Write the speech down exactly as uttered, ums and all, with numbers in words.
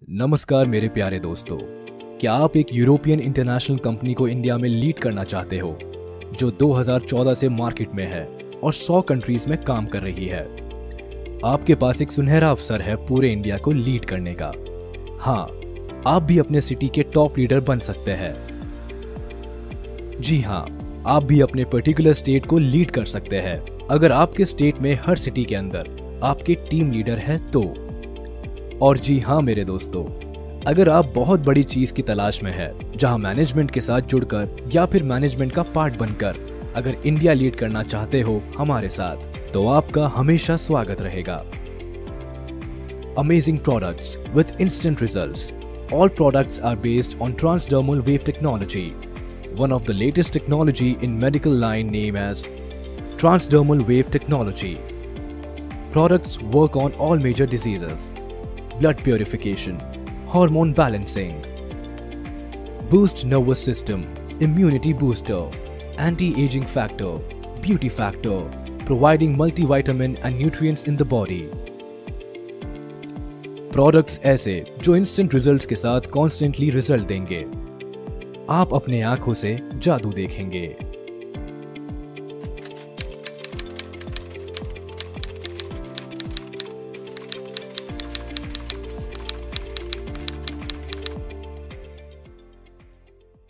नमस्कार मेरे प्यारे दोस्तों, क्या आप एक यूरोपियन इंटरनेशनल कंपनी को इंडिया में लीड करना चाहते हो जो दो हज़ार चौदह से मार्केट में है और सौ कंट्रीज में काम कर रही है। आपके पास एक सुनहरा अवसर है पूरे इंडिया को लीड करने का। हाँ, आप भी अपने सिटी के टॉप लीडर बन सकते हैं। जी हाँ, आप भी अपने पर्टिकुलर स्टेट को लीड कर सकते हैं अगर आपके स्टेट में हर सिटी के अंदर आपके टीम लीडर है तो। और जी हाँ मेरे दोस्तों, अगर आप बहुत बड़ी चीज की तलाश में है जहां मैनेजमेंट के साथ जुड़कर या फिर मैनेजमेंट का पार्ट बनकर अगर इंडिया लीड करना चाहते हो हमारे साथ, तो आपका हमेशा स्वागत रहेगा। Amazing products with instant results. All products are based on transdermal wave technology, one of the latest technology in medical line named as transdermal wave technology. Products work on all major diseases: blood purification, hormone balancing, boost nervous system, immunity booster, anti-aging factor, beauty factor, providing multivitamin and nutrients in the body. Products ऐसे जो instant results के साथ constantly result देंगे। आप अपने आंखों से जादू देखेंगे।